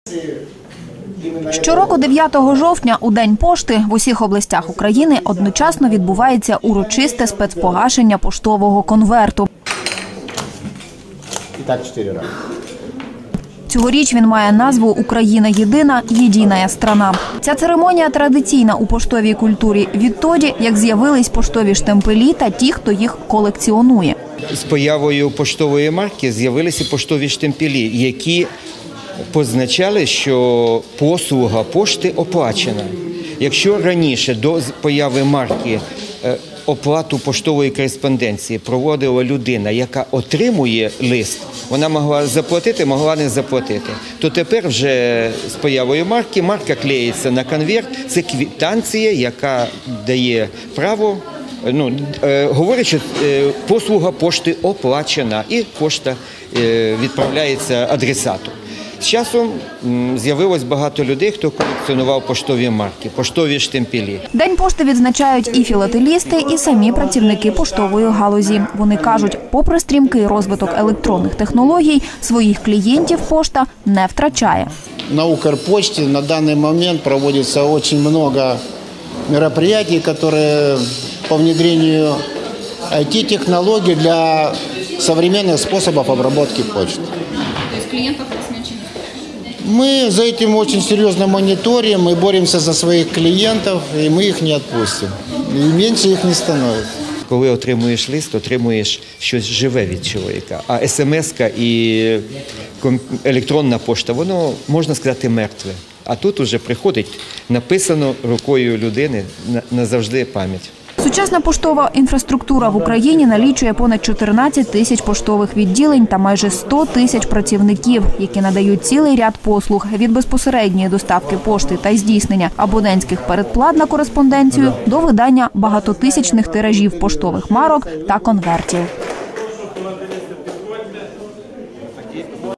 Щороку 9 жовтня у День пошти в усіх областях України одночасно відбувається урочисте спецпогашення поштового конверту. І так 4 рази. Цьогоріч він має назву «Україна єдина, єдиная страна». Ця церемонія традиційна у поштовій культурі відтоді, як з'явились поштові штемпелі та ті, хто їх колекціонує. З появою поштової марки з'явилися поштові штемпелі, які позначали, що послуга пошти оплачена. Якщо раніше до появи марки оплату поштової кореспонденції проводила людина, яка отримує лист, вона могла заплатити, могла не заплатити, то тепер вже з появою марки, марка клеїться на конверт, це квитанція, яка дає право, говорить, що послуга пошти оплачена і пошта відправляється адресату. З часом з'явилось багато людей, хто колекціонував поштові марки, поштові штемпелі. День пошти відзначають і філателісти, і самі працівники поштової галузі. Вони кажуть, попри стрімкий розвиток електронних технологій, своїх клієнтів пошта не втрачає. На Укрпочте на данный момент проводится очень много мероприятий, которые по внедрению IT-технологий для современных способов обработки почты. То есть клиентов у вас меньше нет? Мы за этим очень серьезно мониторим, мы боремся за своих клиентов, и мы их не отпустим. И меньше их не становится. Коли отримуєш лист, отримуєш щось живе від чоловіка. А смс-ка і електронна пошта, воно, можна сказати, мертве. А тут уже приходить, написано рукою людини, назавжди пам'ять. Сучасна поштова інфраструктура в Україні налічує понад 14 тисяч поштових відділень та майже 100 тисяч працівників, які надають цілий ряд послуг від безпосередньої доставки пошти та здійснення абонентських передплат на кореспонденцію до видання багатотисячних тиражів поштових марок та конвертів.